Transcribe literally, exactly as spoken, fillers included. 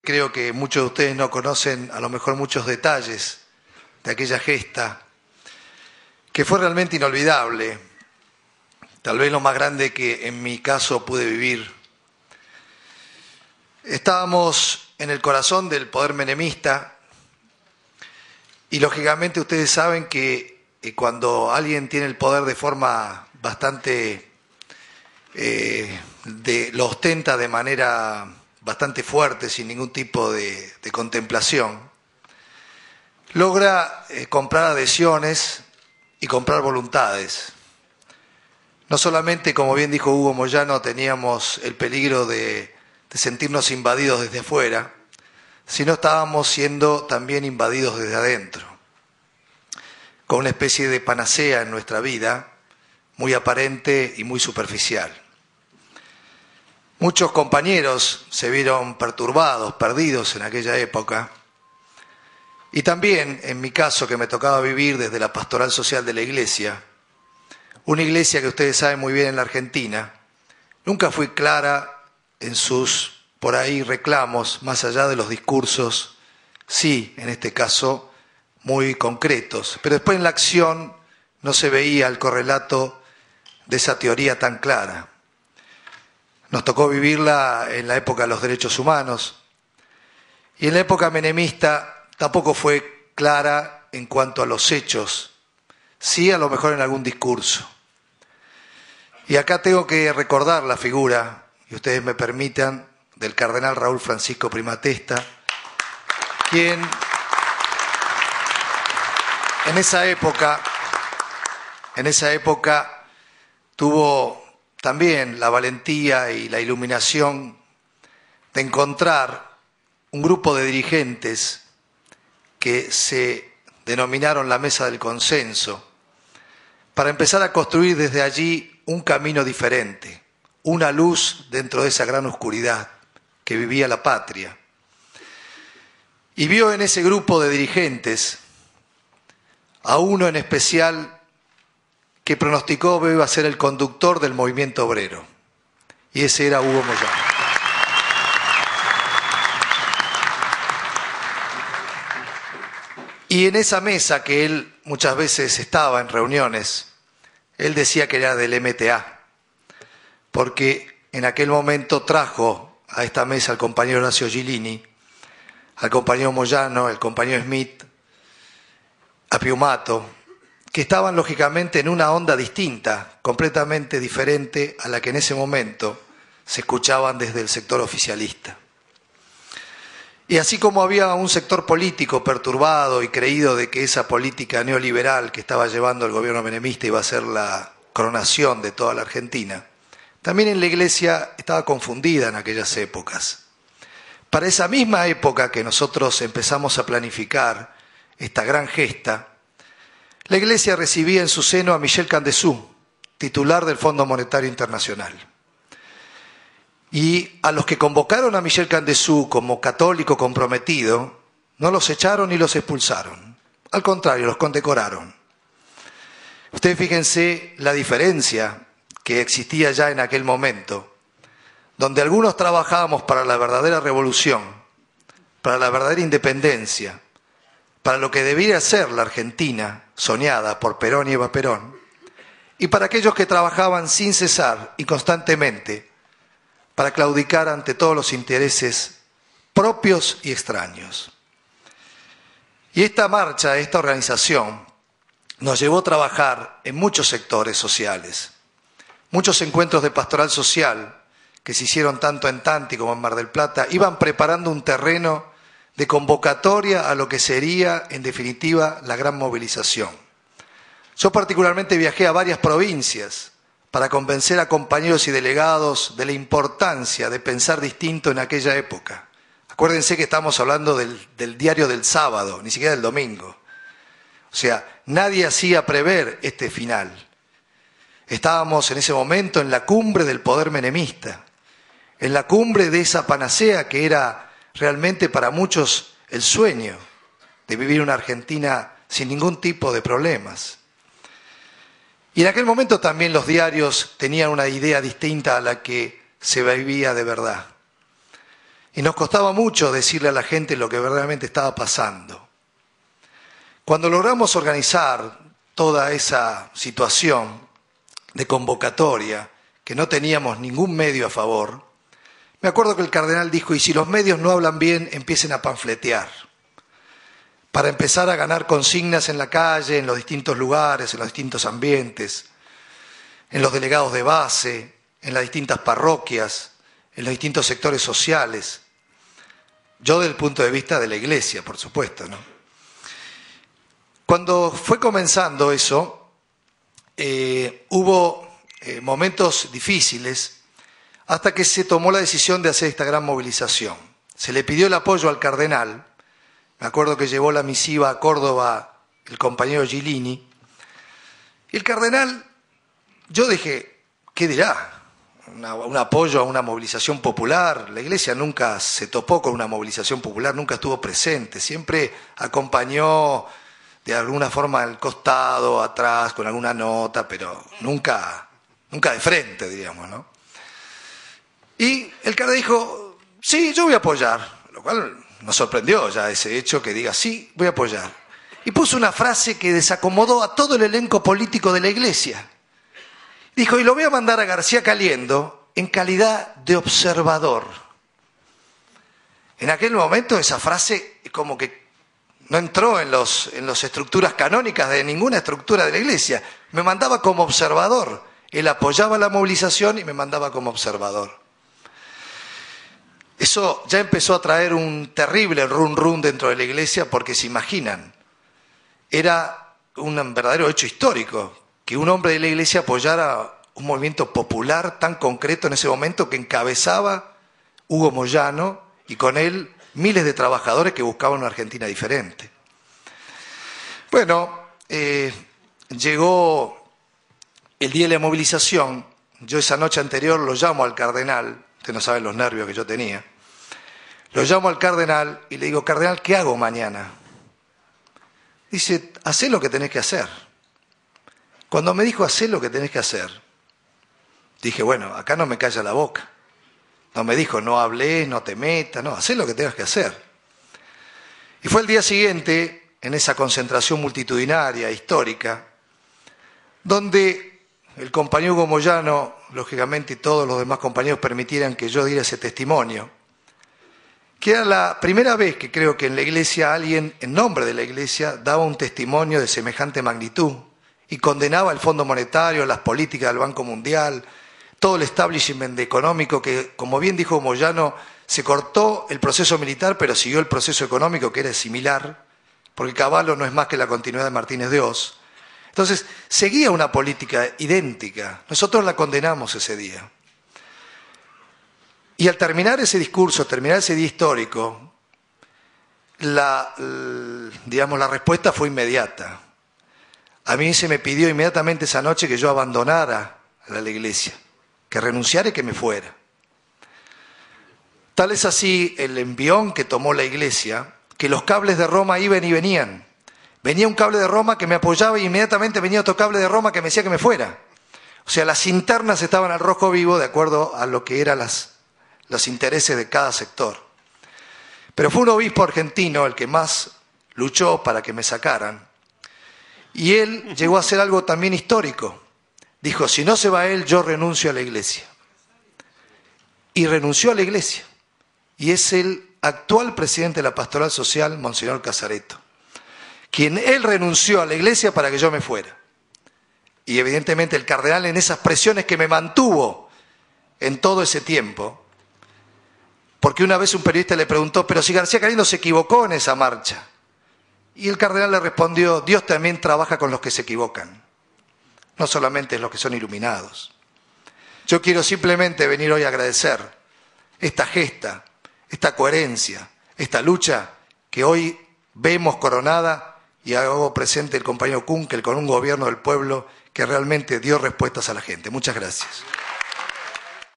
creo que muchos de ustedes no conocen a lo mejor muchos detalles de aquella gesta, que fue realmente inolvidable, tal vez lo más grande que en mi caso pude vivir. Estábamos en el corazón del poder menemista y lógicamente ustedes saben que cuando alguien tiene el poder de forma bastante, eh, de, lo ostenta de manera bastante fuerte, sin ningún tipo de, de contemplación, logra eh, comprar adhesiones y comprar voluntades. No solamente, como bien dijo Hugo Moyano, teníamos el peligro de, de sentirnos invadidos desde afuera, sino estábamos siendo también invadidos desde adentro, con una especie de panacea en nuestra vida, muy aparente y muy superficial. Muchos compañeros se vieron perturbados, perdidos en aquella época, y también, en mi caso, que me tocaba vivir desde la pastoral social de la iglesia, una iglesia que ustedes saben muy bien en la Argentina, nunca fui clara en sus, por ahí, reclamos, más allá de los discursos, sí, en este caso, muy concretos, pero después en la acción no se veía el correlato de esa teoría tan clara. Nos tocó vivirla en la época de los derechos humanos y en la época menemista tampoco fue clara en cuanto a los hechos, sí a lo mejor en algún discurso. Y acá tengo que recordar la figura, y ustedes me permitan, del cardenal Raúl Francisco Primatesta, quien en esa época, en esa época tuvo también la valentía y la iluminación de encontrar un grupo de dirigentes que se denominaron la Mesa del Consenso, para empezar a construir desde allí un camino diferente, una luz dentro de esa gran oscuridad que vivía la patria. Y vio en ese grupo de dirigentes a uno en especial que pronosticó que iba a ser el conductor del movimiento obrero, y ese era Hugo Moyano. Y en esa mesa que él muchas veces estaba en reuniones, él decía que era del M T A, porque en aquel momento trajo a esta mesa al compañero Horacio Gilini, al compañero Moyano, al compañero Smith, a Piumato, que estaban lógicamente en una onda distinta, completamente diferente a la que en ese momento se escuchaban desde el sector oficialista. Y así como había un sector político perturbado y creído de que esa política neoliberal que estaba llevando el gobierno menemista iba a ser la coronación de toda la Argentina, también en la iglesia estaba confundida en aquellas épocas. Para esa misma época que nosotros empezamos a planificar esta gran gesta, la iglesia recibía en su seno a Michel Candeçu, titular del Fondo Monetario Internacional. Y a los que convocaron a Michel Candeçu como católico comprometido, no los echaron ni los expulsaron. Al contrario, los condecoraron. Ustedes fíjense la diferencia que existía ya en aquel momento, donde algunos trabajábamos para la verdadera revolución, para la verdadera independencia, para lo que debiera ser la Argentina soñada por Perón y Eva Perón, y para aquellos que trabajaban sin cesar y constantemente para claudicar ante todos los intereses propios y extraños. Y esta marcha, esta organización, nos llevó a trabajar en muchos sectores sociales, muchos encuentros de pastoral social que se hicieron tanto en Tanti como en Mar del Plata, iban preparando un terreno de convocatoria a lo que sería, en definitiva, la gran movilización. Yo particularmente viajé a varias provincias para convencer a compañeros y delegados de la importancia de pensar distinto en aquella época. Acuérdense que estamos hablando del, del diario del sábado, ni siquiera del domingo. O sea, nadie hacía prever este final. Estábamos en ese momento en la cumbre del poder menemista, en la cumbre de esa panacea que era realmente para muchos el sueño de vivir una Argentina sin ningún tipo de problemas. Y en aquel momento también los diarios tenían una idea distinta a la que se vivía de verdad. Y nos costaba mucho decirle a la gente lo que verdaderamente estaba pasando. Cuando logramos organizar toda esa situación de convocatoria, que no teníamos ningún medio a favor, me acuerdo que el cardenal dijo, y si los medios no hablan bien, empiecen a panfletear, para empezar a ganar consignas en la calle, en los distintos lugares, en los distintos ambientes, en los delegados de base, en las distintas parroquias, en los distintos sectores sociales. Yo desde el punto de vista de la iglesia, por supuesto, ¿no? Cuando fue comenzando eso, eh, hubo eh, momentos difíciles hasta que se tomó la decisión de hacer esta gran movilización. Se le pidió el apoyo al cardenal. Me acuerdo que llevó la misiva a Córdoba el compañero Gilini. Y el cardenal, yo dije, ¿qué dirá? Una, un apoyo a una movilización popular. La iglesia nunca se topó con una movilización popular, nunca estuvo presente. Siempre acompañó de alguna forma al costado, atrás, con alguna nota, pero nunca, nunca de frente, diríamos, ¿no? Y el cardenal dijo, sí, yo voy a apoyar, lo cual nos sorprendió ya ese hecho que diga, sí, voy a apoyar. Y puso una frase que desacomodó a todo el elenco político de la iglesia. Dijo, y lo voy a mandar a García Caliendo en calidad de observador. En aquel momento esa frase como que no entró en los, en las estructuras canónicas de ninguna estructura de la iglesia. Me mandaba como observador. Él apoyaba la movilización y me mandaba como observador. Eso ya empezó a traer un terrible run run dentro de la iglesia porque se imaginan, era un verdadero hecho histórico que un hombre de la iglesia apoyara un movimiento popular tan concreto en ese momento que encabezaba Hugo Moyano y con él miles de trabajadores que buscaban una Argentina diferente. Bueno, eh, llegó el día de la movilización. Yo esa noche anterior lo llamo al cardenal, ustedes no saben los nervios que yo tenía. Lo llamo al cardenal y le digo, cardenal, ¿qué hago mañana? Dice, hacé lo que tenés que hacer. Cuando me dijo, hacé lo que tenés que hacer, dije, bueno, acá no me calla la boca. No me dijo, no hables, no te metas, no, hacé lo que tengas que hacer. Y fue el día siguiente, en esa concentración multitudinaria, histórica, donde el compañero Hugo Moyano, lógicamente, y todos los demás compañeros permitieran que yo diera ese testimonio, que era la primera vez que creo que en la iglesia alguien, en nombre de la iglesia, daba un testimonio de semejante magnitud y condenaba el Fondo Monetario, las políticas del Banco Mundial, todo el establishment económico que, como bien dijo Moyano, se cortó el proceso militar, pero siguió el proceso económico que era similar, porque Cavallo no es más que la continuidad de Martínez de Oz. Entonces, seguía una política idéntica. Nosotros la condenamos ese día. Y al terminar ese discurso, terminar ese día histórico, la, digamos, la respuesta fue inmediata. A mí se me pidió inmediatamente esa noche que yo abandonara la iglesia, que renunciara y que me fuera. Tal es así el envión que tomó la iglesia, que los cables de Roma iban y venían. Venía un cable de Roma que me apoyaba y inmediatamente venía otro cable de Roma que me decía que me fuera. O sea, las internas estaban al rojo vivo de acuerdo a lo que eran las, los intereses de cada sector. Pero fue un obispo argentino el que más luchó para que me sacaran. Y él llegó a hacer algo también histórico. Dijo, si no se va él, yo renuncio a la iglesia. Y renunció a la iglesia. Y es el actual presidente de la Pastoral Social, Monseñor Casareto, quien él renunció a la iglesia para que yo me fuera. Y evidentemente el cardenal, en esas presiones que me mantuvo en todo ese tiempo, porque una vez un periodista le preguntó, pero si García Caliendo se equivocó en esa marcha. Y el cardenal le respondió, Dios también trabaja con los que se equivocan, no solamente los que son iluminados. Yo quiero simplemente venir hoy a agradecer esta gesta, esta coherencia, esta lucha que hoy vemos coronada y hago presente el compañero Kunkel con un gobierno del pueblo que realmente dio respuestas a la gente. Muchas gracias.